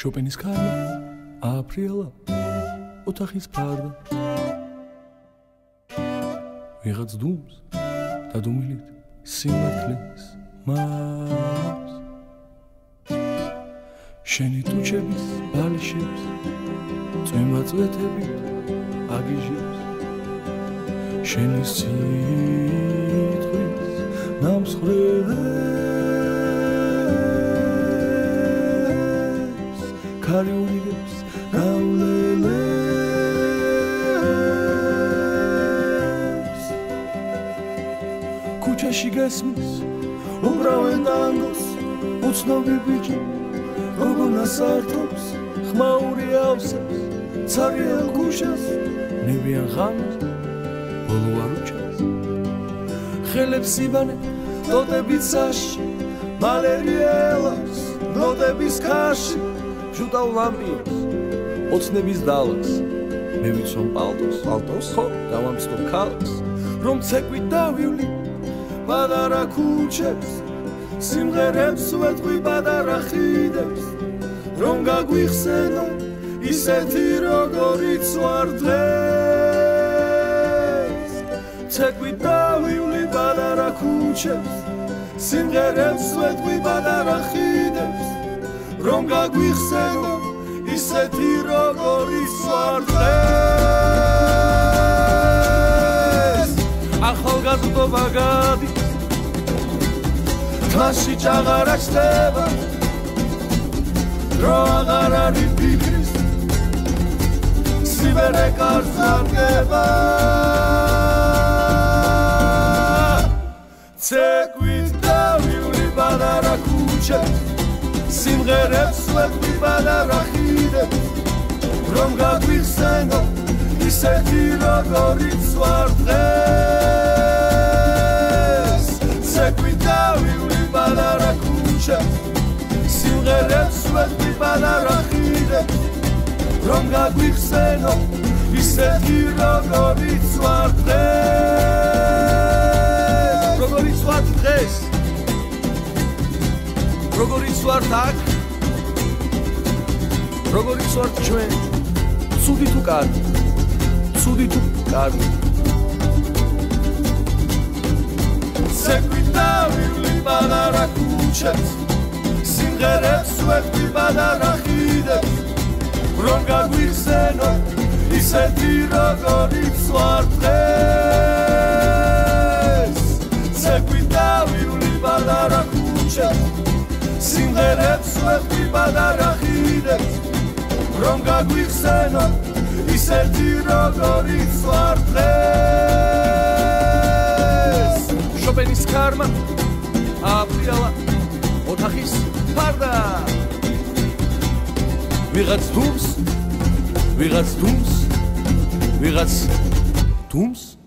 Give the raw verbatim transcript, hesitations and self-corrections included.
შოპენის ქარმა ააფრიალა ოთახის ფარდა ვიღაც დუმს და დუმილით სიმართლის მას შენი ტუჩების ბალიშებს წვიმაწვეთებით აგიჟებს შენი სიტყვის ნამსხვრევებს ქარი უნიგებს გავლელებს ქუჩაში გესმის უკრავენ ტანგოს უცნობი ბიჭი გოგონას ართობს ხმაური ავსებს ცარიელ გუშას ნებიან ხანს ბოლო არ უჩას ხელებს იბანებ ტოტებით საში მალერიელას ნოტების ქარში ჟუტავ ლამპიებს ოცნების დალას მე ვიცვამ პალტოს პალტოს ხო დავამსტო ქალს რომ ცეკვით დავივლი პატარა ქუჩებს სიმღერებს ვეთყვი პატარა ხიდებს რომ გაგვიხსენო ისეთი როგორიც ვარ დღეს ცეკვით დავივლი პატარა ქუჩებს სიმღერებს ვეთყვი პატარა ხიდებს რომ გაგვიხსენო ისეთი როგორიც ვარ დღეს ახალგაზრდობა გადის თვაში ჭაღარა ჩდება დრო აღარ არის ფიქრის სიბერე კარს არგება ცეკვით დავივლი პატარა ქუჩებს სიმღერებს ვეთყვი პატარა ხიდებს რომ გაგვიხსენო ისეთი როგორიც ვარ დღეს ცეკვით დავივლი პატარა ქუჩებს სიმღერებს ვეთყვი პატარა ხიდებს რომ გაგვიხსენო ისეთი როგორიც ვარ დღეს როგორიც ვარ დღეს როგორიც ვართ აქ როგორიც ვართ ჩვენ ცუდი თუ კარგი ცუდი თუ კარგი ცეკვით დავივლი პატარა ქუჩებს სიმღერებს ვეთყვი პატარა ხიდებს რომ გაგვიხსენო ისეთი როგორიც ვარ დღეს ცეკვით დავივლი პატარა ქუჩებს სიმღერებს ვეთყვი პატარა ხიდებს რომ გაგვიხსენო ისეთი როგორიც ვარ დღეს შოპენის ქარმა ააფრიალა ოთახის ფარდა ვიღაც დუმს ვიღაც დუმს ვიღაც დუმს